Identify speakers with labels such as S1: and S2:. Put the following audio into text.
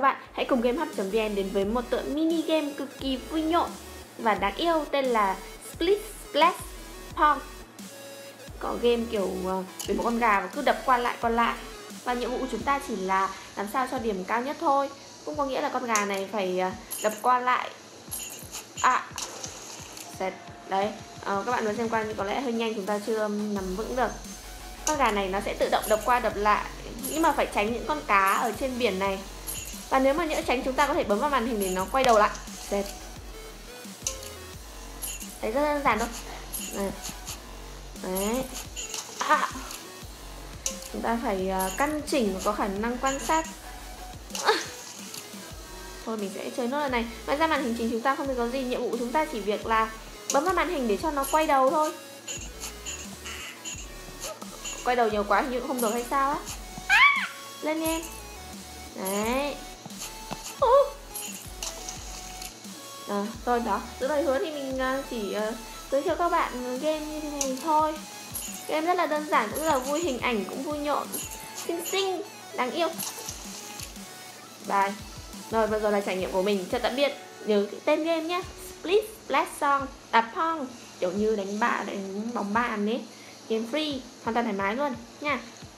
S1: bạn, hãy cùng GameHub.vn đến với một tựa mini game cực kỳ vui nhộn và đáng yêu tên là Split Splash Pong. Có game kiểu về một con gà và cứ đập qua lại. Và nhiệm vụ của chúng ta chỉ là làm sao cho điểm cao nhất thôi. Cũng có nghĩa là con gà này phải đập qua lại. Đấy, các bạn vừa xem qua nhưng có lẽ hơi nhanh, chúng ta chưa nắm vững được. Con gà này nó sẽ tự động đập qua đập lại, nhưng mà phải tránh những con cá ở trên biển này. Và nếu mà nhỡ tránh, chúng ta có thể bấm vào màn hình để nó quay đầu lại. Đấy, rất đơn giản thôi. Đấy. Chúng ta phải căn chỉnh và có khả năng quan sát. Thôi mình sẽ chơi nốt lần này. Ngoài ra màn hình chính chúng ta không có gì, nhiệm vụ của chúng ta chỉ việc là bấm vào màn hình để cho nó quay đầu thôi. Quay đầu nhiều quá hình như cũng không được hay sao á. Lên nha em. Đấy. Rồi đó, giữ lời hứa thì mình chỉ giới thiệu các bạn game như thế này thôi. Game rất là đơn giản, cũng rất là vui, hình ảnh cũng vui nhộn, xinh, đáng yêu. Bye. Rồi, vừa rồi là trải nghiệm của mình. Chào tạm biệt. Nhớ tên game nhé, Split Splash Pong, kiểu như đánh bóng bàn ấy. Game free, hoàn toàn thoải mái luôn nha.